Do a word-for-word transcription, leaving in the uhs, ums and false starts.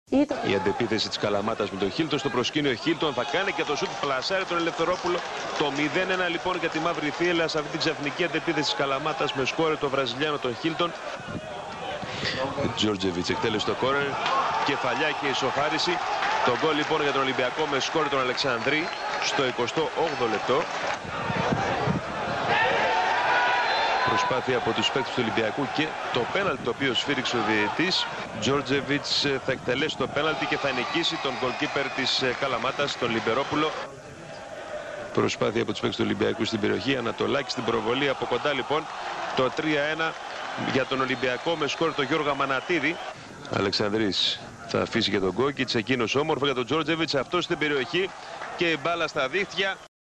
Η αντεπίθεση της Καλαμάτας με τον Χίλτον στο προσκήνιο. Χίλτον θα κάνει και το σουτ, πλασάρει τον Ελευθερόπουλο. Το μηδέν ένα λοιπόν για τη Μαύρη Θύελλα σε αυτή την ξαφνική αντεπίθεση της Καλαμάτας με σκόρε το Βραζιλιάνο τον Χίλτον. Τζόρτζεβιτς εκτέλεσε το κόρνερ, κεφαλιά και ισοφάριση. Το γκολ λοιπόν για τον Ολυμπιακό με σκόρε τον Αλεξανδρή στο εικοστό όγδοο λεπτό. Προσπάθεια από τους παίκτες του Ολυμπιακού και το πέναλτι το οποίο σφύριξε ο διαιτητής. Τζόρτζεβιτς θα εκτελέσει το πέναλτι και θα νικήσει τον γκολκίπερ της Καλαμάτας, τον Λιμπερόπουλο. Προσπάθεια από τους παίκτες του Ολυμπιακού στην περιοχή. Ανατολάκη στην προβολή από κοντά λοιπόν. Το τρία ένα για τον Ολυμπιακό με σκόρ τον Γιώργο Μανατίδη. Αλεξανδρής θα αφήσει και τον Γκόκιτς, εκείνος όμορφο για τον Τζόρτζεβιτς, αυτός στην περιοχή και η μπάλα στα δίχτυα.